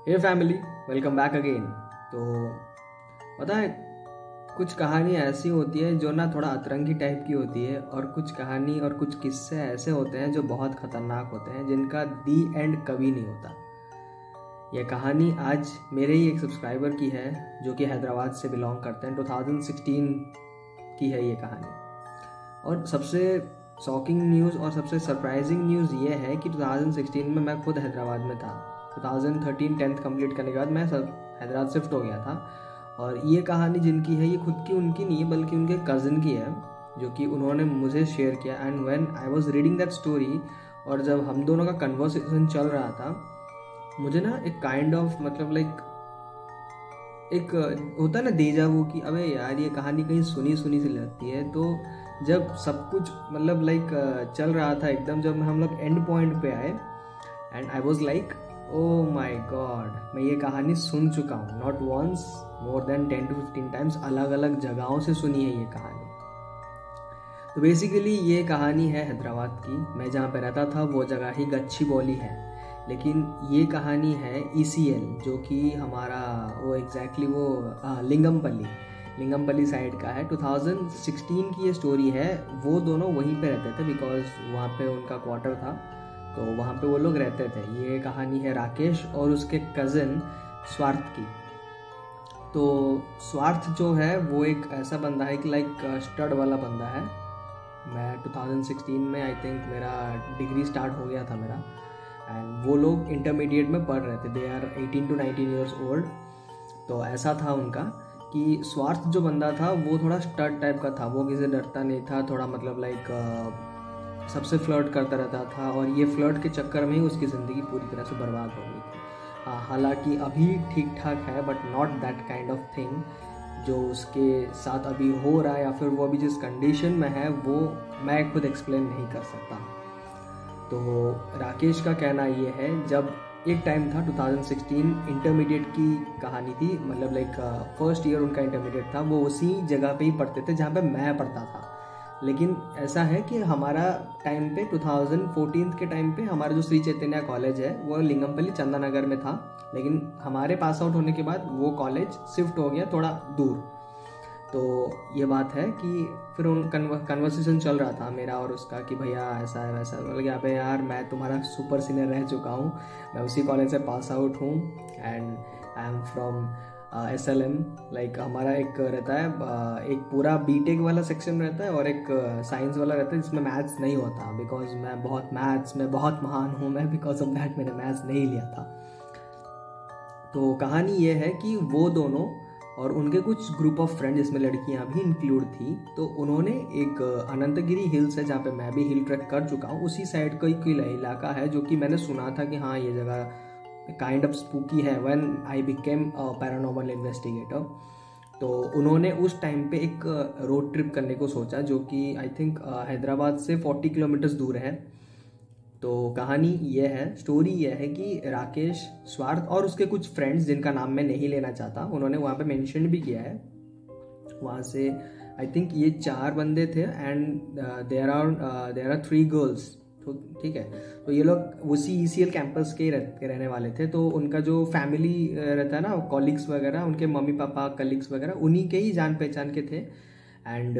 हे family, welcome back again. तो पता है, कुछ कहानी ऐसी होती है जो ना थोड़ा अतरंगी टाइप की होती है, और कुछ कहानी और कुछ किस्से ऐसे होते हैं जो बहुत ख़तरनाक होते हैं, जिनका दी एंड कभी नहीं होता। यह कहानी आज मेरे ही एक सब्सक्राइबर की है जो कि हैदराबाद से बिलोंग करते हैं। 2016 की है ये कहानी। और सबसे शॉकिंग न्यूज़ और सबसे सरप्राइजिंग न्यूज़ ये है कि 2016 में मैं खुद हैदराबाद में था। 2013 10th कंप्लीट करने के बाद मैं हैदराबाद शिफ्ट हो गया था। और ये कहानी जिनकी है, ये खुद की उनकी नहीं है बल्कि उनके कज़न की है, जो कि उन्होंने मुझे शेयर किया। And when I was reading that story, और जब हम दोनों का कन्वर्सेशन चल रहा था, मुझे ना एक काइंड ऑफ एक होता है ना डेजा वू कि अबे यार ये कहानी कहीं सुनी सुनी सी लगती है। तो जब सब कुछ चल रहा था एकदम, जब हम लोग एंड पॉइंट पे आए and I was like oh my God, मैं ये कहानी सुन चुका हूँ, not once, more than 10 to 15 times. अलग अलग जगहों से सुनी है ये कहानी। तो बेसिकली ये कहानी है हैदराबाद की। मैं जहाँ पे रहता था वो जगह ही गच्चीबौली है, लेकिन ये कहानी है ECL, जो कि हमारा वो लिंगमपल्ली साइड का है। 2016 की ये स्टोरी है। वो दोनों वहीं पे रहते थे बिकॉज वहाँ पे उनका क्वार्टर था, तो वहाँ पे वो लोग रहते थे। ये कहानी है राकेश और उसके कज़न स्वार्थ की। तो स्वार्थ जो है वो एक ऐसा बंदा है कि स्टड वाला बंदा है। मैं 2016 में आई थिंक मेरा डिग्री स्टार्ट हो गया था मेरा, एंड वो लोग इंटरमीडिएट में पढ़ रहे थे। They are 18 to 19 years old. तो ऐसा था उनका कि स्वार्थ जो बंदा था वो थोड़ा स्टड टाइप का था। वो किसी से डरता नहीं था, थोड़ा सबसे फ्लर्ट करता रहता था, और ये फ्लर्ट के चक्कर में ही उसकी ज़िंदगी पूरी तरह से बर्बाद हो गई थी। हालांकि अभी ठीक ठाक है, but not that kind of thing जो उसके साथ अभी हो रहा है, या फिर वो अभी जिस कंडीशन में है वो मैं खुद एक्सप्लेन नहीं कर सकता। तो राकेश का कहना ये है, जब एक टाइम था 2016 इंटरमीडिएट की कहानी थी, फर्स्ट ईयर उनका इंटरमीडिएट था, वो उसी जगह पे ही पढ़ते थे जहाँ पे मैं पढ़ता था। लेकिन ऐसा है कि हमारा टाइम पे 2014 के टाइम पे हमारा जो श्री चैतन्य कॉलेज है वो लिंगमपल्ली चंदानगर में था, लेकिन हमारे पास आउट होने के बाद वो कॉलेज शिफ्ट हो गया थोड़ा दूर। तो ये बात है कि फिर उन कन्वर्सेशन चल रहा था मेरा और उसका कि भैया ऐसा है वैसा। यहाँ पे यार मैं तुम्हारा सुपर सीनियर रह चुका हूँ, मैं उसी कॉलेज से पास आउट हूँ, and I am from SLM। हमारा एक रहता है, एक पूरा बीटेक वाला सेक्शन रहता है और एक साइंस वाला रहता है जिसमें मैथ्स नहीं होता, बिकॉज मैं मैथ्स में बहुत महान हूँ मैं, बिकॉज ऑफ दैट मैंने मैथ्स नहीं लिया था। तो कहानी ये है कि वो दोनों और उनके कुछ ग्रुप ऑफ फ्रेंड, जिसमें लड़कियां भी इंक्लूड थी, तो उन्होंने एक अनंतगिरी हिल्स है जहाँ पे मैं भी हिल ट्रैक कर चुका हूँ, उसी साइड का कोई इलाका है जो कि मैंने सुना था कि हाँ ये जगह काइंड ऑफ स्पूकी है। When I became a paranormal investigator, तो उन्होंने उस टाइम पे एक रोड ट्रिप करने को सोचा, जो कि आई थिंक हैदराबाद से 40 किलोमीटर्स दूर है। तो कहानी ये है, स्टोरी ये है कि राकेश, स्वार्थ और उसके कुछ फ्रेंड्स, जिनका नाम मैं नहीं लेना चाहता, उन्होंने वहाँ पे मेंशन भी किया है। वहाँ से आई थिंक ये 4 बंदे थे, एंड देयर आर 3 गर्ल्स। तो ठीक है, तो ये लोग उसी ECL कैंपस के रहने वाले थे। तो उनका जो फैमिली रहता है ना, कॉलीग्स वगैरह, उनके मम्मी पापा कलीग्स वगैरह, उन्हीं के ही जान पहचान के थे। एंड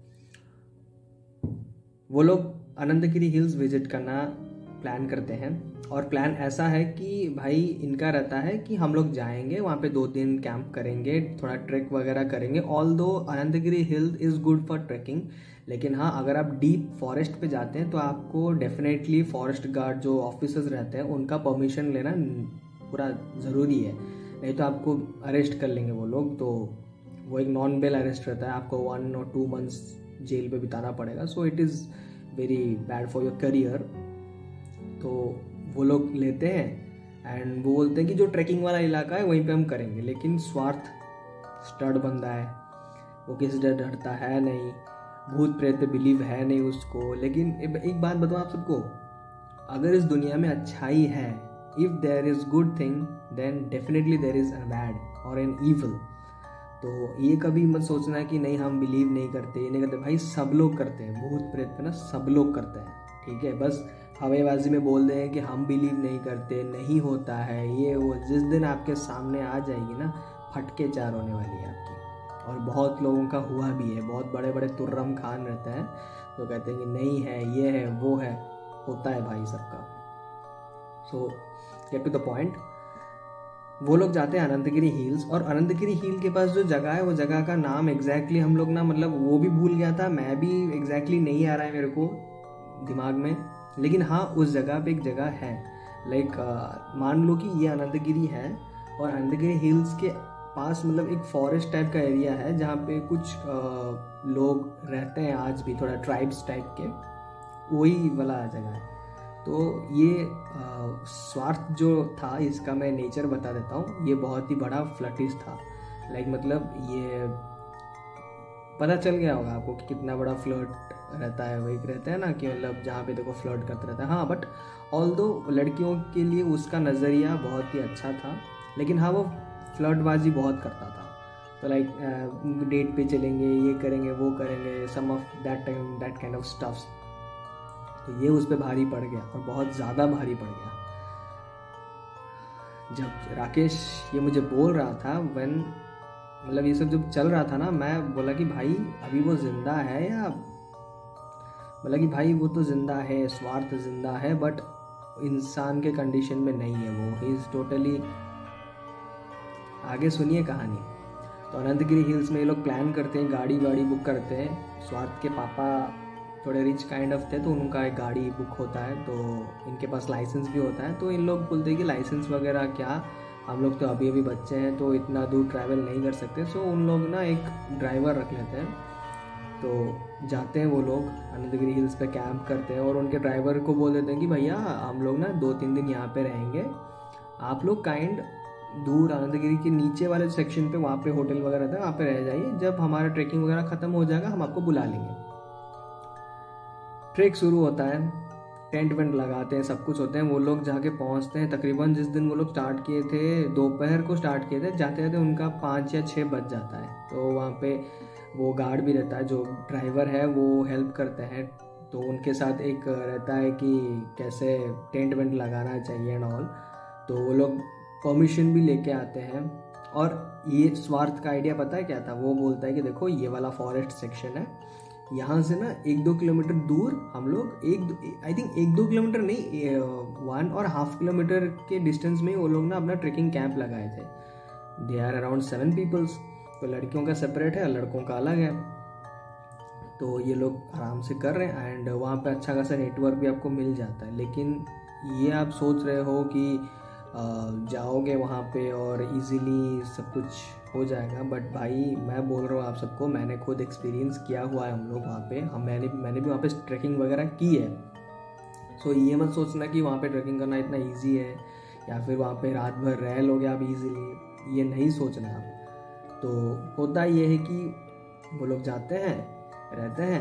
वो लोग अनंतगिरी हिल्स विजिट करना प्लान करते हैं, और प्लान ऐसा है कि भाई इनका रहता है कि हम लोग जाएंगे वहाँ पे 2 दिन कैंप करेंगे, थोड़ा ट्रैक वगैरह करेंगे। Although Ananthagiri hills is good for trekking, लेकिन हाँ अगर आप डीप फॉरेस्ट पे जाते हैं तो आपको डेफिनेटली फॉरेस्ट गार्ड जो ऑफिसर्स रहते हैं उनका परमिशन लेना पूरा ज़रूरी है, नहीं तो आपको अरेस्ट कर लेंगे वो लोग। तो वो एक नॉन बेल अरेस्ट रहता है, आपको 1 or 2 months जेल पे बिताना पड़ेगा। So it is very bad for your career. तो वो लोग लेते हैं एंड वो बोलते हैं कि जो ट्रैकिंग वाला इलाका है वहीं पे हम करेंगे। लेकिन स्वार्थ स्टड बंदा है, वो किसी से डरता है नहीं, भूत प्रेत पे बिलीव है नहीं उसको। लेकिन एक बात बताऊँ आप सबको, अगर इस दुनिया में अच्छाई है, if there is good thing then definitely there is a bad और एन ईवल। तो ये कभी मत सोचना कि नहीं हम बिलीव नहीं करते, ये नहीं करते। भाई सब लोग करते हैं, भूत प्रेत पे ना सब लोग करते हैं, ठीक है। बस हवेबाजी में बोल दें कि हम बिलीव नहीं करते, नहीं होता है ये वो, जिस दिन आपके सामने आ जाएगी ना, फटके चार होने वाली है आपकी। और बहुत लोगों का हुआ भी है, बहुत बड़े बड़े तुर्रम खान रहते हैं जो कहते हैं कि नहीं है, ये है, वो है, होता है भाई सबका। So get to the point, वो लोग जाते हैं अनंतगिरी हिल्स, और अनंतगिरी हिल के पास जो जगह है वो जगह का नाम एग्जैक्टली हम लोग ना, मतलब वो भी भूल गया था, मैं भी एग्जैक्टली नहीं आ रहा है मेरे को दिमाग में, लेकिन हाँ उस जगह पे एक जगह है। लाइक मान लो कि ये अनंतगिरी है, और अनंतगिरी हिल्स के पास मतलब एक फॉरेस्ट टाइप का एरिया है जहाँ पे कुछ लोग रहते हैं आज भी, थोड़ा ट्राइब्स टाइप के, वही वाला जगह है। तो ये स्वार्थ जो था इसका मैं नेचर बता देता हूँ। ये बहुत ही बड़ा फ्लटिस था, लाइक मतलब ये पता चल गया होगा आपको कि कितना बड़ा फ्लर्ट रहता है। वही रहता है ना कि मतलब जहाँ पे देखो फ्लर्ट करता रहता है। हाँ, बट ऑल्दो लड़कियों के लिए उसका नज़रिया बहुत ही अच्छा था, लेकिन हाँ वो फ्लर्टबाजी बहुत करता था। तो लाइक डेट पे चलेंगे, ये करेंगे, वो करेंगे, some of that kind of stuffs. तो ये उस पर भारी पड़ गया, और बहुत ज़्यादा भारी पड़ गया। जब राकेश ये मुझे बोल रहा था, व्हेन मतलब ये सब जब चल रहा था ना, मैं बोला कि भाई अभी वो जिंदा है, या बोला कि भाई वो तो जिंदा है, स्वार्थ जिंदा है, बट इंसान के कंडीशन में नहीं है वो, ही इज़ टोटली। आगे सुनिए कहानी। तो अनंतगिरी हिल्स में ये लोग प्लान करते हैं, गाड़ी बुक करते हैं। स्वार्थ के पापा थोड़े रिच काइंड ऑफ थे, तो उनका एक गाड़ी बुक होता है, तो इनके पास लाइसेंस भी होता है। तो इन लोग बोलते हैं कि लाइसेंस वगैरह क्या, हम लोग तो अभी बच्चे हैं, तो इतना दूर ट्रैवल नहीं कर सकते। सो उन लोग ना एक ड्राइवर रख लेते हैं। तो जाते हैं वो लोग अनंतगिरी हिल्स पे, कैंप करते हैं, और उनके ड्राइवर को बोल देते हैं कि भैया हम लोग ना 2-3 दिन यहाँ पे रहेंगे, आप लोग काइंड दूर अनंतगिरी के नीचे वाले सेक्शन पे, वहाँ पे होटल वगैरह रहता है, वहाँ पे रह जाइए, जब हमारा ट्रैकिंग वगैरह ख़त्म हो जाएगा हम आपको बुला लेंगे। ट्रैक शुरू होता है, टेंट वेंट लगाते हैं, सब कुछ होते हैं। वो लोग जाके पहुँचते हैं, तकरीबन जिस दिन वो लोग स्टार्ट किए थे, दोपहर को स्टार्ट किए थे, जाते जाते उनका 5 या 6 बज जाता है। तो वहाँ पे वो गार्ड भी रहता है, जो ड्राइवर है वो हेल्प करते हैं। तो उनके साथ एक रहता है कि कैसे टेंट वेंट लगाना चाहिए एंड ऑल। तो वो लोग परमिशन भी लेके आते हैं। और ये स्वार्थ का आइडिया पता है क्या था? वो बोलता है कि देखो ये वाला फॉरेस्ट सेक्शन है, यहाँ से ना 1-2 किलोमीटर दूर हम लोग, आई थिंक 1-2 किलोमीटर नहीं, 1.5 किलोमीटर के डिस्टेंस में वो लोग ना अपना ट्रेकिंग कैंप लगाए थे। They are around 7 peoples. तो लड़कियों का सेपरेट है, लड़कों का अलग है। तो ये लोग आराम से कर रहे हैं, एंड वहाँ पे अच्छा खासा नेटवर्क भी आपको मिल जाता है। लेकिन ये आप सोच रहे हो कि जाओगे वहाँ पे और इजीली सब कुछ हो जाएगा, बट भाई मैं बोल रहा हूँ आप सबको, मैंने खुद एक्सपीरियंस किया हुआ है। हम लोग वहाँ पे मैंने भी वहाँ पे ट्रैकिंग वगैरह की है। सो ये मत सोचना कि वहाँ पे ट्रैकिंग करना इतना ईजी है, या फिर वहाँ पे रात भर रह लोगे आप इजीली, ये नहीं सोचना आप। तो होता ये है कि वो लोग जाते हैं, रहते हैं।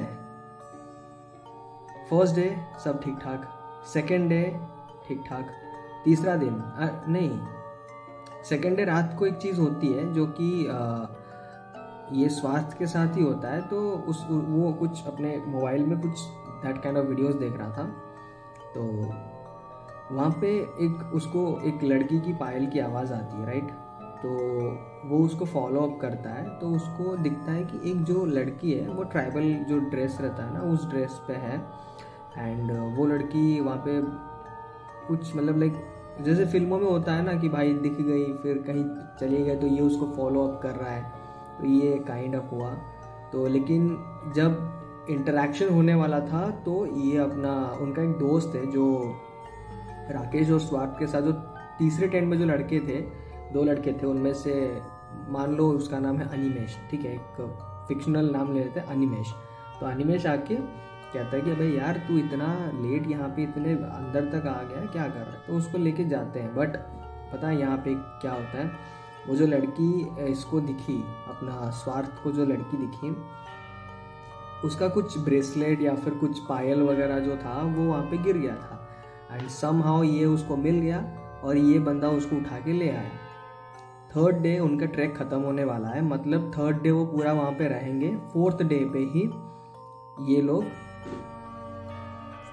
फर्स्ट डे सब ठीक ठाक, सेकेंड डे ठीक ठाक, तीसरा दिन नहीं, सेकेंड डे रात को एक चीज़ होती है जो कि ये स्वास्थ्य के साथ ही होता है। तो वो कुछ अपने मोबाइल में कुछ दैट काइंड ऑफ वीडियोस देख रहा था। तो वहाँ पे उसको एक लड़की की पायल की आवाज़ आती है, राइट? तो वो उसको फॉलो अप करता है। तो उसको दिखता है कि एक जो लड़की है वो ट्राइबल जो ड्रेस रहता है ना, उस ड्रेस पे है। एंड वो लड़की वहाँ पे कुछ मतलब लाइक जैसे फिल्मों में होता है ना कि भाई दिख गई फिर कहीं चली गई, तो ये उसको फॉलो अप कर रहा है। तो ये काइंड ऑफ हुआ। तो लेकिन जब इंटरेक्शन होने वाला था, तो ये अपना उनका एक दोस्त है जो राकेश और स्वार्थ के साथ, जो तीसरे टेंट में जो लड़के थे, 2 लड़के थे, उनमें से मान लो उसका नाम है अनिमेश, ठीक है, एक फिक्शनल नाम ले लेते हैं अनिमेश। तो अनिमेश आके कहता है कि भाई यार तू इतना लेट यहाँ पे इतने अंदर तक आ गया, क्या कर रहा है? तो उसको लेके जाते हैं। बट पता है यहाँ पे क्या होता है, वो जो लड़की इसको दिखी, अपना स्वार्थ को जो लड़की दिखी, उसका कुछ ब्रेसलेट या फिर कुछ पायल वगैरह जो था वो वहाँ पे गिर गया था। एंड समहाउ ये उसको मिल गया और ये बंदा उसको उठा के ले आया। थर्ड डे उनका ट्रैक ख़त्म होने वाला है, मतलब थर्ड डे वो पूरा वहाँ पे रहेंगे। फोर्थ डे पे ही ये लोग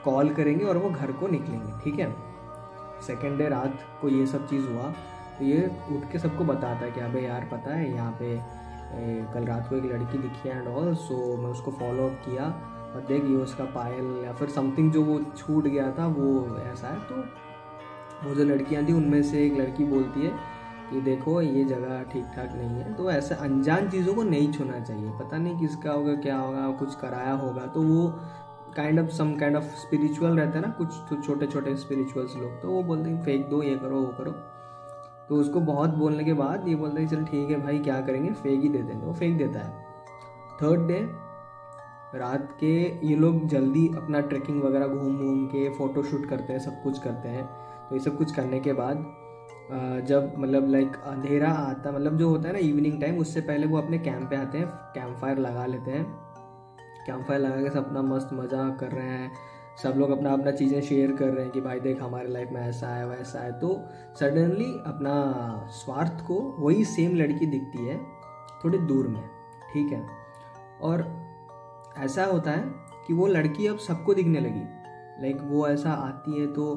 कॉल करेंगे और वो घर को निकलेंगे, ठीक है। सेकेंड डे रात को ये सब चीज़ हुआ तो ये उठ के सबको बताता है कि अबे यार पता है यहाँ पे कल रात को एक लड़की दिखी है एंड ऑल, सो मैं उसको फॉलो अप किया और देख ये उसका पायल या फिर समथिंग जो वो छूट गया था वो ऐसा है। तो वो जो लड़कियाँ थी उनमें से एक लड़की बोलती है कि देखो ये जगह ठीक ठाक नहीं है, तो ऐसे अनजान चीज़ों को नहीं छूना चाहिए, पता नहीं किसका होगा क्या होगा, कुछ कराया होगा। तो वो सम काइंड ऑफ स्पिरिचुअल रहता है ना, कुछ तो छोटे छोटे स्पिरिचुअल्स लोग, तो वो बोलते हैं फेंक दो, ये करो वो करो। तो उसको बहुत बोलने के बाद ये बोलता है चल ठीक है भाई क्या करेंगे, फेंक ही दे देंगे। वो फेंक देता है। थर्ड डे रात के ये लोग जल्दी अपना ट्रैकिंग वगैरह घूम के फ़ोटो शूट करते हैं, सब कुछ करते हैं। तो ये सब कुछ करने के बाद जब मतलब लाइक अंधेरा आता, मतलब जो होता है ना इवनिंग टाइम, उससे पहले वो अपने कैंप पे आते हैं, कैंप फायर लगा लेते हैं। कैंप फायर लगा के सब अपना मस्त मज़ा कर रहे हैं, सब लोग अपना अपना चीज़ें शेयर कर रहे हैं कि भाई देख हमारे लाइफ में ऐसा है वैसा है। तो सडनली अपना स्वार्थ को वही सेम लड़की दिखती है थोड़ी दूर में, ठीक है। और ऐसा होता है कि वो लड़की अब सबको दिखने लगी, लाइक वो ऐसा आती है तो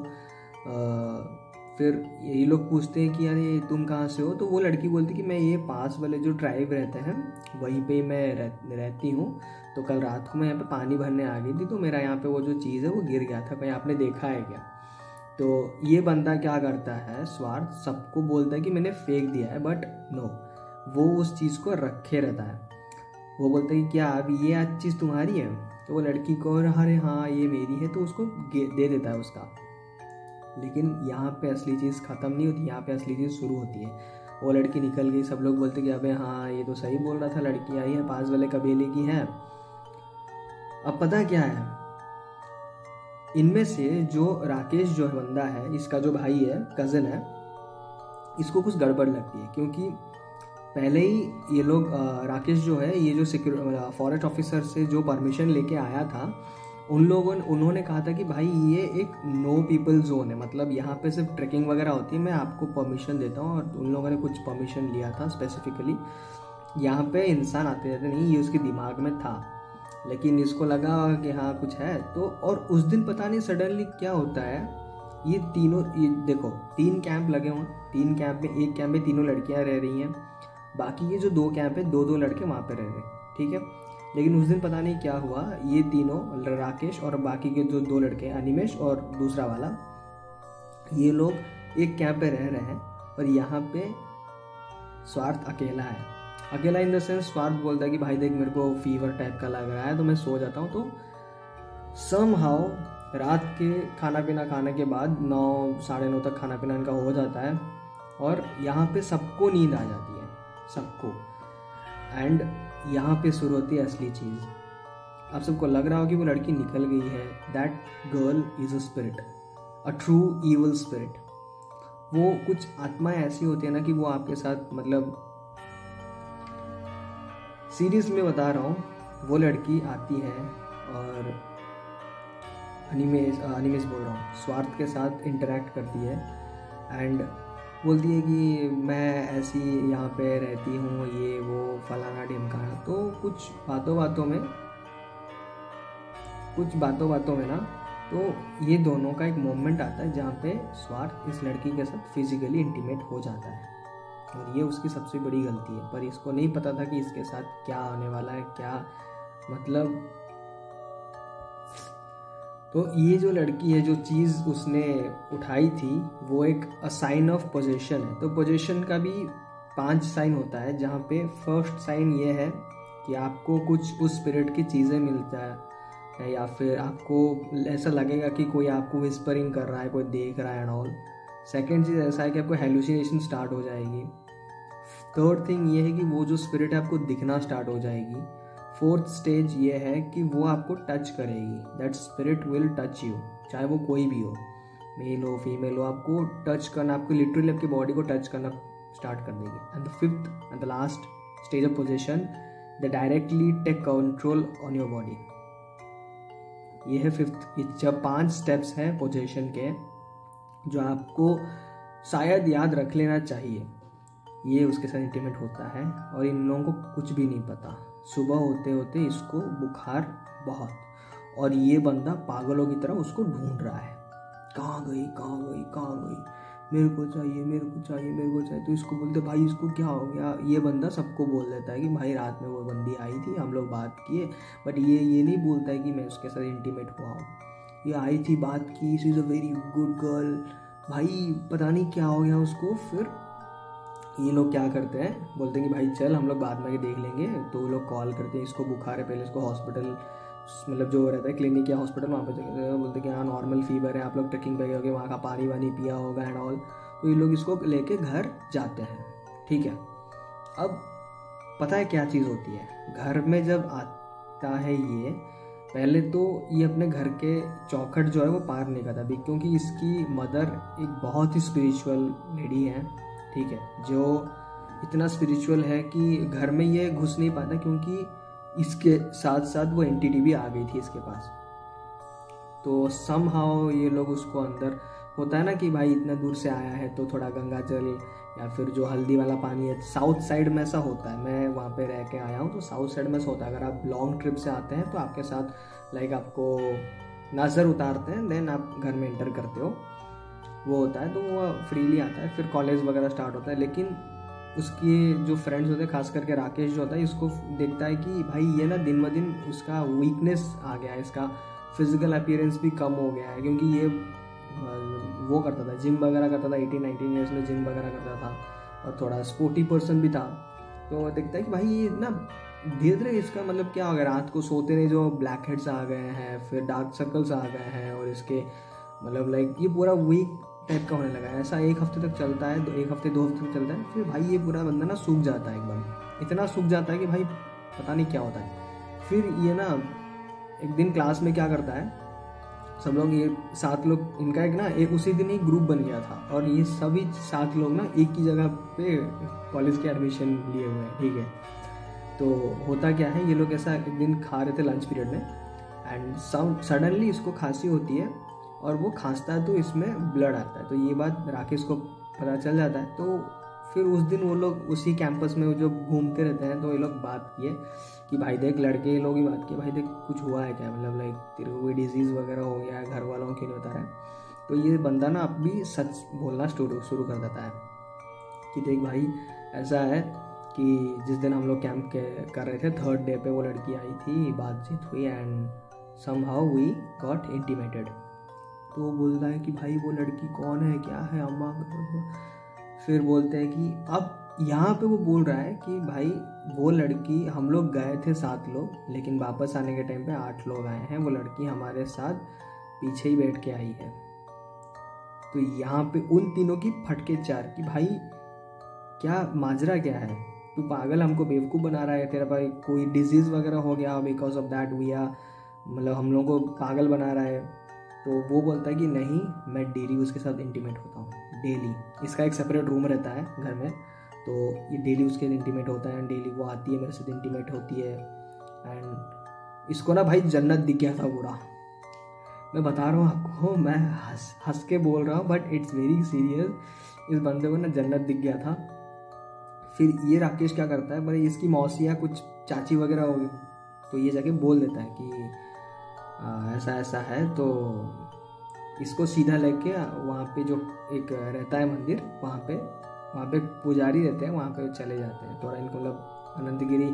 फिर ये लोग पूछते हैं कि अरे तुम कहाँ से हो, तो वो लड़की बोलती कि मैं ये पास वाले जो ट्राइब रहते हैं वहीं पे मैं रहती हूँ। तो कल रात को मैं यहाँ पे पानी भरने आ गई थी, तो मेरा यहाँ पे वो जो चीज़ है वो गिर गया था, कहीं आपने देखा है क्या। तो ये बंदा क्या करता है, स्वार्थ सबको बोलता है कि मैंने फेंक दिया है, बट नो, वो उस चीज़ को रखे रहता है। वो बोलता है कि क्या अब ये आज चीज़ तुम्हारी है, तो वो लड़की को अरे हाँ ये मेरी है, तो उसको दे देता है उसका। लेकिन यहाँ पे असली चीज़ ख़त्म नहीं होती, यहाँ पे असली चीज़ शुरू होती है। वो लड़की निकल गई, सब लोग बोलते कि अबे हाँ ये तो सही बोल रहा था, लड़की आई है पास वाले कबीले की है। अब पता क्या है, इनमें से जो राकेश जो बंदा है, इसका जो भाई है, कज़न है, इसको कुछ गड़बड़ लगती है, क्योंकि पहले ही ये लोग राकेश जो है, ये जो फॉरेस्ट ऑफिसर से जो परमिशन लेके आया था, उन्होंने कहा था कि भाई ये एक नो पीपल जोन है, मतलब यहाँ पे सिर्फ ट्रैकिंग वगैरह होती है, मैं आपको परमिशन देता हूँ। और उन लोगों ने कुछ परमिशन लिया था स्पेसिफिकली, यहाँ पे इंसान आते रहते नहीं, ये उसके दिमाग में था। लेकिन इसको लगा कि हाँ कुछ है। तो और उस दिन पता नहीं सडनली क्या होता है, ये तीनों, ये देखो 3 कैंप लगे हुए हैं, 3 कैंप में, एक कैंप में तीनों लड़कियाँ रह रही हैं, बाकी ये जो 2 कैंप है 2-2 लड़के वहाँ पे रह रहे हैं, ठीक है। लेकिन उस दिन पता नहीं क्या हुआ, ये तीनों राकेश और बाकी के जो 2 लड़के अनिमेश और दूसरा वाला, ये लोग एक कैंप पे रह रहे हैं और यहाँ पे स्वार्थ अकेला है। अकेला इन द सेंस, स्वार्थ बोलता है कि भाई देख मेरे को फीवर टाइप का लग रहा है तो मैं सो जाता हूँ। तो समहाउ रात के खाना पीना खाने के बाद 9 साढ़े 9 तक खाना पीना इनका हो जाता है और यहाँ पे सबको नींद आ जाती है, सबको। एंड यहाँ पे शुरू होती है असली चीज़। आप सबको लग रहा हो कि वो लड़की निकल गई है, that girl is a spirit, a true evil spirit. वो कुछ आत्माएं ऐसी होती है ना कि वो आपके साथ, मतलब सीरियस में बता रहा हूँ, वो लड़की आती है और अनिमेश बोल रहा हूँ, स्वार्थ के साथ इंटरेक्ट करती है एंड बोलती है कि मैं ऐसी यहाँ पे रहती हूँ, ये वो फलाना ढिमकाना। तो कुछ बातों बातों में ना, तो ये दोनों का एक मोमेंट आता है जहाँ पे स्वार्थ इस लड़की के साथ फिजिकली इंटीमेट हो जाता है और ये उसकी सबसे बड़ी गलती है। पर इसको नहीं पता था कि इसके साथ क्या होने वाला है, क्या मतलब। तो ये जो लड़की है, जो चीज़ उसने उठाई थी, वो एक साइन ऑफ पोजेशन है। तो पोजेशन का भी 5 साइन होता है, जहाँ पे फर्स्ट साइन ये है कि आपको कुछ उस स्पिरिट की चीज़ें मिलता है या फिर आपको ऐसा लगेगा कि कोई आपको विस्परिंग कर रहा है, कोई देख रहा है एंड ऑल। सेकेंड चीज़ ऐसा है कि आपको हेलुसिनेशन स्टार्ट हो जाएगी। थर्ड थिंग ये है कि वो जो स्पिरिट है आपको दिखना स्टार्ट हो जाएगी। फोर्थ स्टेज ये है कि वो आपको टच करेगी, that spirit will touch you, चाहे वो कोई भी हो, मेल हो फीमेल हो, आपको टच करना, आपको लिटरली आपकी बॉडी को टच करना स्टार्ट कर देगी। And the fifth and the last stage of possession, they directly take control on your body. ये है फिफ्थ। जब 5 स्टेप्स हैं पोजीशन के जो आपको शायद याद रख लेना चाहिए, ये उसके साथ इंटीमेट होता है और इन लोगों को कुछ भी नहीं पता। सुबह होते होते इसको बुखार बहुत, और ये बंदा पागलों की तरह उसको ढूंढ रहा है, कहाँ गई कहाँ गई कहाँ गई, मेरे को चाहिए मेरे को चाहिए मेरे को चाहिए। तो इसको बोलते भाई इसको क्या हो गया। ये बंदा सबको बोल देता है कि भाई रात में वो बंदी आई थी, हम लोग बात किए, बट ये नहीं बोलता है कि मैं उसके साथ इंटीमेट हुआ हूँ। ये आई थी, बात की, she is a very good girl. भाई पता नहीं क्या हो गया उसको। फिर ये लोग क्या करते हैं, बोलते हैं कि भाई चल हम लोग बाद में देख लेंगे। तो वो लोग कॉल करते हैं, इसको बुखार है, पहले इसको हॉस्पिटल, मतलब जो रहता है क्लिनिक या हॉस्पिटल, वहाँ पे चले, बोलते हैं कि हाँ नॉर्मल फीवर है, आप लोग ट्रेकिंग पे गए होगे, वहाँ का पानी वानी पिया होगा एंड ऑल। तो ये लोग इसको लेके घर जाते हैं, ठीक है। अब पता है क्या चीज़ होती है, घर में जब आता है ये, पहले तो ये अपने घर के चौखट जो है वो पार नहीं करता भी, क्योंकि इसकी मदर एक बहुत ही स्पिरिचुअल लेडी है, ठीक है, जो इतना स्पिरिचुअल है कि घर में ये घुस नहीं पाता, क्योंकि इसके साथ साथ वो एंटिटी भी आ गई थी इसके पास। तो समहाउ ये लोग उसको अंदर, होता है ना कि भाई इतना दूर से आया है तो थोड़ा गंगा जल या फिर जो हल्दी वाला पानी है, साउथ साइड में ऐसा होता है, मैं वहाँ पे रह के आया हूँ तो साउथ साइड में ऐसा होता है। अगर आप लॉन्ग ट्रिप से आते हैं तो आपके साथ लाइक आपको नज़र उतारते हैं, देन आप घर में एंटर करते हो, वो होता है, तो वो फ्रीली आता है। फिर कॉलेज वगैरह स्टार्ट होता है, लेकिन उसकी जो फ्रेंड्स होते हैं, खास करके राकेश जो होता है, इसको देखता है कि भाई ये ना दिन ब दिन उसका वीकनेस आ गया है, इसका फिजिकल अपीयरेंस भी कम हो गया है, क्योंकि ये वो करता था, जिम वगैरह करता था, 18-19 ईयर्स में जिम वगैरह करता था और थोड़ा स्पोर्टी पर्सन भी था। तो देखता है कि भाई ये ना धीरे धीरे इसका मतलब क्या हो गया, रात को सोते नहीं जो ब्लैक हेड्स आ गए हैं, फिर डार्क सर्कल्स आ गए हैं, और इसके मतलब लाइक ये पूरा वीक टाइप का होने लगा है। ऐसा एक हफ्ते तक चलता है, एक हफ्ते 2 हफ्ते तक चलता है, फिर भाई ये पूरा बंदा ना सूख जाता है, एकदम इतना सूख जाता है कि भाई पता नहीं क्या होता है। फिर ये ना एक दिन क्लास में क्या करता है, सब लोग ये 7 लोग, इनका एक उसी दिन ही ग्रुप बन गया था, और ये सभी 7 लोग ना एक ही जगह पे कॉलेज के एडमिशन लिए हुए हैं, ठीक है। तो होता क्या है, ये लोग ऐसा एक दिन खा रहे थे लंच पीरियड में, एंड सडनली इसको खांसी होती है, और वो खांसता है तो इसमें ब्लड आता है। तो ये बात राकेश को पता चल जाता है। तो फिर उस दिन वो लोग उसी कैंपस में जो घूमते रहते हैं, तो ये लोग बात किए कि भाई देख, लड़के लोग ही बात किए, भाई देख कुछ हुआ है क्या, मतलब लाइक तेरे को कोई डिजीज़ वगैरह हो गया है, घर वालों क्यों नहीं बता रहा है। तो ये बंदा ना अब भी सच बोलना शुरू कर देता है कि देख भाई ऐसा है कि जिस दिन हम लोग कैंप कर रहे थे, 3rd डे पे वो लड़की आई थी, बातचीत हुई, and somehow we got intimated. तो वो बोलता है कि भाई वो लड़की कौन है, क्या है, अम्मा। फिर बोलते हैं कि अब यहाँ पे वो बोल रहा है कि भाई वो लड़की, हम लोग गए थे 7 लोग, लेकिन वापस आने के टाइम पे 8 लोग आए हैं, वो लड़की हमारे साथ पीछे ही बैठ के आई है। तो यहाँ पे उन तीनों की फटके 4 कि भाई क्या माजरा क्या है, तू पागल, हमको बेवकूफ़ बना रहा है, तेरा भाई कोई डिजीज़ वगैरह हो गया, because of that we are, मतलब हम लोग को पागल बना रहा है। तो वो बोलता है कि नहीं, मैं डेली उसके साथ इंटीमेट होता हूँ, डेली। इसका एक सेपरेट रूम रहता है घर में, तो ये डेली उसके इंटीमेट होता है, एंड डेली वो आती है मेरे साथ इंटीमेट होती है। एंड इसको ना भाई जन्नत दिख गया था पूरा, मैं बता रहा हूँ आपको, मैं हंस के बोल रहा हूँ, बट इट्स वेरी सीरियस। इस बंदे को ना जन्नत दिख गया था। फिर ये राकेश क्या करता है, भाई इसकी मौसी या कुछ चाची वगैरह होगी, तो ये जाके बोल देता है कि ऐसा ऐसा है। तो इसको सीधा लेके वहाँ पे जो एक रहता है मंदिर, वहाँ पे पुजारी रहते हैं, वहाँ पे चले जाते हैं। थोड़ा इनको मतलब अनंतगिरी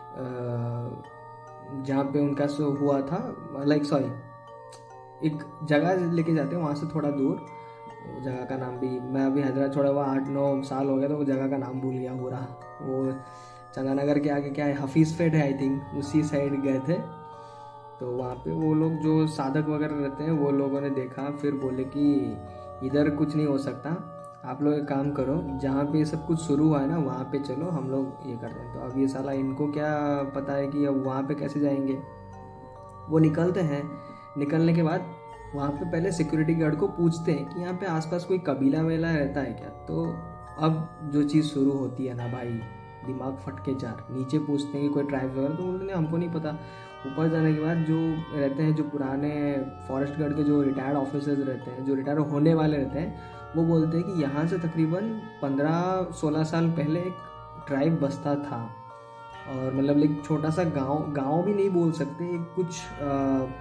जहाँ पे उनका शो हुआ था, लाइक सॉरी एक जगह लेके जाते हैं, वहाँ से थोड़ा दूर। वो जगह का नाम भी, मैं अभी हैदराबाद छोड़ा हुआ 8-9 साल हो गया, तो वो जगह का नाम भूल गया पूरा। वो चंदानगर के आगे क्या है, हफीज़ पेट है आई थिंक, उसी साइड गए थे। तो वहाँ पे वो लोग जो साधक वगैरह रहते हैं, वो लोगों ने देखा, फिर बोले कि इधर कुछ नहीं हो सकता, आप लोग एक काम करो, जहाँ पे सब कुछ शुरू हुआ है ना वहाँ पे चलो, हम लोग ये करते हैं। तो अब ये साला इनको क्या पता है कि अब वहाँ पे कैसे जाएंगे। वो निकलते हैं, निकलने के बाद वहाँ पे पहले सिक्योरिटी गार्ड को पूछते हैं कि यहाँ पे आसपास कोई कबीला वेला रहता है क्या। तो अब जो चीज़ शुरू होती है ना भाई, दिमाग फटके 4। नीचे पूछते हैं कि कोई ट्राइब वगैरह, तो बोलते हैं हमको नहीं पता। ऊपर जाने के बाद जो रहते हैं, जो पुराने फॉरेस्ट गार्ड के जो रिटायर्ड ऑफिसर्स रहते हैं, जो रिटायर होने वाले रहते हैं, वो बोलते हैं कि यहाँ से तकरीबन 15-16 साल पहले एक ट्राइब बसता था, और मतलब एक छोटा सा गांव भी नहीं बोल सकते, कुछ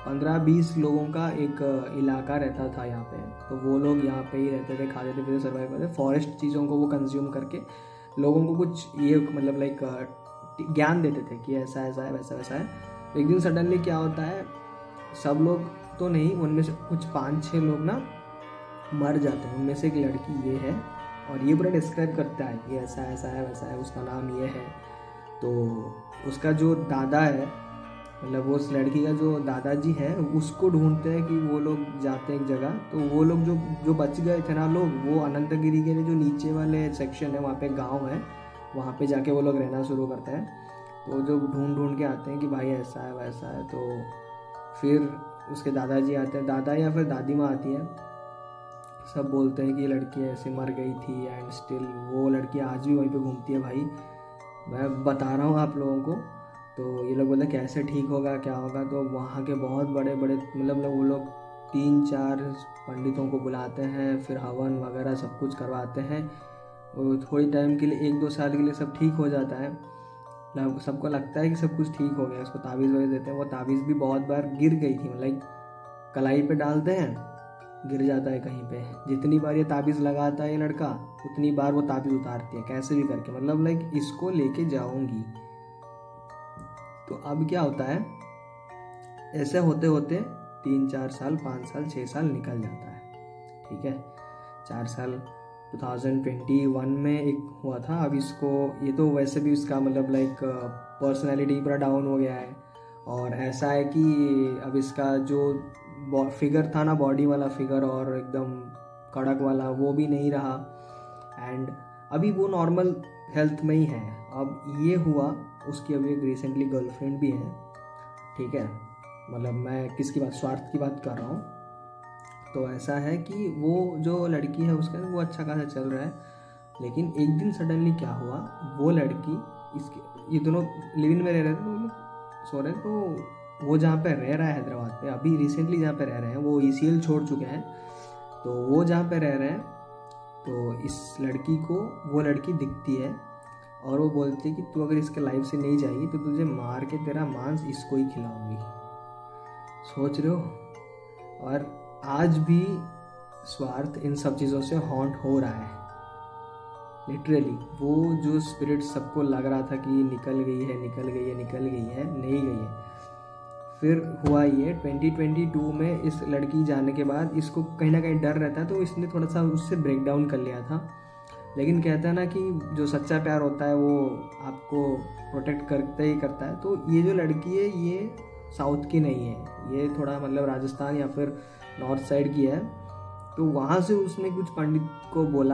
15-20 लोगों का एक इलाका रहता था यहाँ पे। तो वो लोग यहाँ पे ही रहते थे, खाते थे, फिर सर्वाइव करते। फॉरेस्ट चीज़ों को वो कंज्यूम करके लोगों को कुछ ये मतलब लाइक ज्ञान देते थे कि ऐसा ऐसा है, वैसा वैसा है। तो एक दिन सडनली क्या होता है, सब लोग तो नहीं, उनमें से कुछ 5-6 लोग ना मर जाते हैं। उनमें से एक लड़की ये है और ये पूरा डिस्क्राइब करता है कि ऐसा ऐसा है, वैसा है, उसका नाम ये है। तो उसका जो दादा है, मतलब वो उस लड़की का जो दादाजी है, उसको ढूंढते हैं कि वो लोग जाते हैं एक जगह। तो वो लोग जो बच गए थे ना लोग, वो अनंतगिरी के जो नीचे वाले सेक्शन है, वहाँ पे गांव है, वहाँ पे जाके वो लोग रहना शुरू करते हैं। तो जो ढूंढ के आते हैं कि भाई ऐसा है, वैसा है। तो फिर उसके दादाजी आते हैं, दादा या फिर दादी माँ आती है। सब बोलते हैं कि ये लड़की ऐसे मर गई थी एंड स्टिल वो लड़की आज भी वहीं पे घूमती है। भाई मैं बता रहा हूँ आप लोगों को। तो ये लोग बोलते हैं कैसे ठीक होगा, क्या होगा। तो वहाँ के बहुत बड़े बड़े मतलब वो लोग 3-4 पंडितों को बुलाते हैं, फिर हवन वगैरह सब कुछ करवाते हैं। और थोड़ी टाइम के लिए 1-2 साल के लिए सब ठीक हो जाता है। सबको लगता है कि सब कुछ ठीक हो गया। उसको ताबीज़ वगैरह देते हैं। वो ताबीज़ भी बहुत बार गिर गई थी, मतलब कलाई पे डालते हैं, गिर जाता है कहीं पे। जितनी बार ये ताबीज़ लगाता है ये लड़का, उतनी बार वो ताबीज़ उतारती है कैसे भी करके, मतलब लाइक इसको लेके जाऊंगी। तो अब क्या होता है, ऐसे होते होते 3-4 साल, 5 साल, 6 साल निकल जाता है। ठीक है, 4 साल 2021 में एक हुआ था। अब इसको ये तो वैसे भी इसका मतलब लाइक पर्सनैलिटी पूरा डाउन हो गया है। और ऐसा है कि अब इसका जो फिगर था ना, बॉडी वाला फिगर और एकदम कड़क वाला, वो भी नहीं रहा। एंड अभी वो नॉर्मल हेल्थ में ही है। अब ये हुआ, उसकी अभी एक रिसेंटली गर्लफ्रेंड भी है। ठीक है, मतलब मैं किसकी बात, स्वार्थ की बात कर रहा हूँ। तो ऐसा है कि वो जो लड़की है उसका वो अच्छा खासा चल रहा है। लेकिन एक दिन सडनली क्या हुआ, वो लड़की ये दोनों लिव इन में रह रहे थे, तो सो रहे। तो वो जहाँ पे रह रहा है हैदराबाद पे, अभी रिसेंटली जहाँ पे रह रहे हैं, वो ECL छोड़ चुके हैं। तो वो जहाँ पे रह रहे हैं, तो इस लड़की को वो लड़की दिखती है और वो बोलती है कि तू अगर इसके लाइफ से नहीं जाएगी तो तुझे मार के तेरा मांस इसको ही खिलाऊंगी। सोच रहे हो। और आज भी स्वार्थ इन सब चीज़ों से हॉन्ट हो रहा है लिटरली। वो जो स्पिरिट सबको लग रहा था कि निकल गई है, निकल गई है, निकल गई है, नहीं गई है। फिर हुआ ये 2022 में इस लड़की जाने के बाद इसको कहीं ना कहीं डर रहता है, तो इसने थोड़ा सा उससे ब्रेक डाउन कर लिया था। लेकिन कहता है ना कि जो सच्चा प्यार होता है वो आपको प्रोटेक्ट करता ही करता है। तो ये जो लड़की है ये साउथ की नहीं है, ये थोड़ा मतलब राजस्थान या फिर नॉर्थ साइड की है। तो वहाँ से उसने कुछ पंडित को बोला,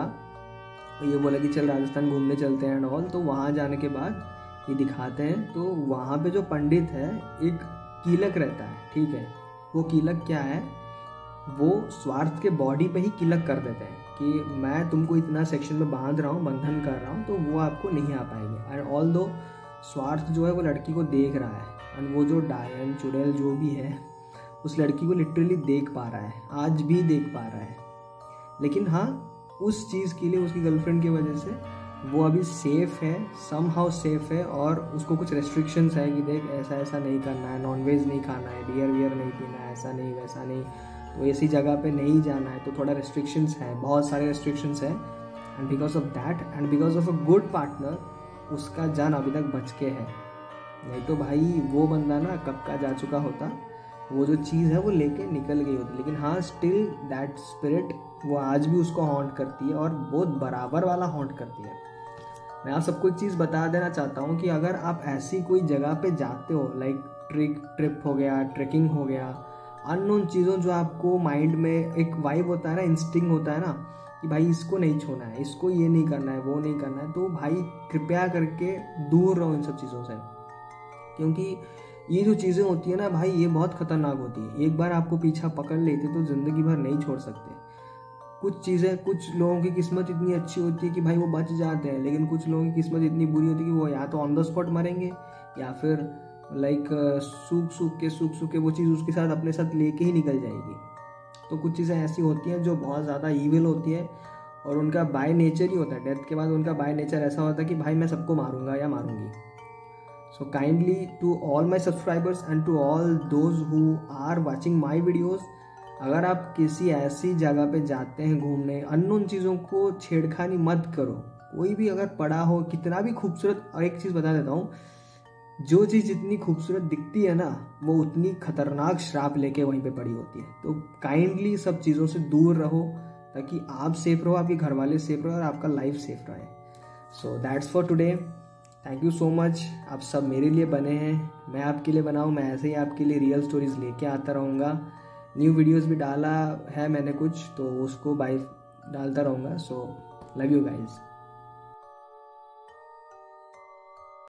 ये बोला कि चल राजस्थान घूमने चलते हैं एंड ऑल। तो वहाँ जाने के बाद ये दिखाते हैं, तो वहाँ पे जो पंडित है एक कीलक रहता है। ठीक है, वो कीलक क्या है, वो स्वार्थ के बॉडी पे ही कीलक कर देते हैं कि मैं तुमको इतना सेक्शन में बांध रहा हूँ, बंधन कर रहा हूँ, तो वो आपको नहीं आ पाएंगे। एंड ऑल दो स्वार्थ जो है वो लड़की को देख रहा है, एंड वो जो डायन चुड़ैल जो भी है उस लड़की को लिटरली देख पा रहा है, आज भी देख पा रहा है। लेकिन हाँ, उस चीज़ के लिए उसकी गर्लफ्रेंड की वजह से वो अभी सेफ है, समहाउ सेफ है। और उसको कुछ रेस्ट्रिक्शंस है कि देख ऐसा ऐसा नहीं करना है, नॉनवेज नहीं खाना है, बियर वियर नहीं पीना है, ऐसा नहीं वैसा नहीं, तो ऐसी जगह पे नहीं जाना है। तो थोड़ा रेस्ट्रिक्शंस है, बहुत सारे रेस्ट्रिक्शंस है। And because of that and because of a good partner उसका जान अभी तक बच के है। नहीं तो भाई वो बंदा ना कब का जा चुका होता, वो जो चीज़ है वो लेके निकल गई होती। लेकिन हाँ, स्टिल दैट स्पिरिट वो आज भी उसको हॉन्ट करती है और बहुत बराबर वाला हॉन्ट करती है। मैं आप सबको एक चीज़ बता देना चाहता हूँ कि अगर आप ऐसी कोई जगह पे जाते हो, लाइक ट्रिप हो गया, ट्रेकिंग हो गया, अननोन चीज़ों जो आपको माइंड में एक वाइब होता है ना, इंस्टिंक्ट होता है ना कि भाई इसको नहीं छूना है, इसको ये नहीं करना है, वो नहीं करना है, तो भाई कृपया करके दूर रहो इन सब चीज़ों से। क्योंकि ये जो चीज़ें होती है ना भाई, ये बहुत खतरनाक होती है। एक बार आपको पीछा पकड़ लेते तो ज़िंदगी भर नहीं छोड़ सकते। कुछ चीज़ें, कुछ लोगों की किस्मत इतनी अच्छी होती है कि भाई वो बच जाते हैं, लेकिन कुछ लोगों की किस्मत इतनी बुरी होती है कि वो या तो ऑन द स्पॉट मरेंगे या फिर लाइक सूख के वो चीज़ उसके साथ अपने साथ लेके ही निकल जाएगी। तो कुछ चीज़ें ऐसी होती हैं जो बहुत ज़्यादा ईविल होती है और उनका बाय नेचर ही होता है, डेथ के बाद उनका बाय नेचर ऐसा होता है कि भाई मैं सबको मारूंगा या मारूंगी। So kindly to all my subscribers and to all those who are watching my videos, अगर आप किसी ऐसी जगह पे जाते हैं घूमने, अननोन चीज़ों को छेड़खानी मत करो। कोई भी अगर पड़ा हो कितना भी खूबसूरत, और एक चीज़ बता देता हूँ, जो चीज़ जितनी खूबसूरत दिखती है ना वो उतनी खतरनाक श्राप लेके वहीं पे पड़ी होती है। तो काइंडली सब चीज़ों से दूर रहो ताकि आप सेफ रहो, आपके घर वाले सेफ रहो और आपका लाइफ सेफ रहे। So that's for today. Thank you so much. आप सब मेरे लिए बने हैं, मैं आपके लिए बना हूँ। मैं ऐसे ही आपके लिए रियल स्टोरीज लेके आता रहूँगा। न्यू वीडियोस भी डाला है मैंने कुछ, तो उसको डालता रहूँगा। So love you guys.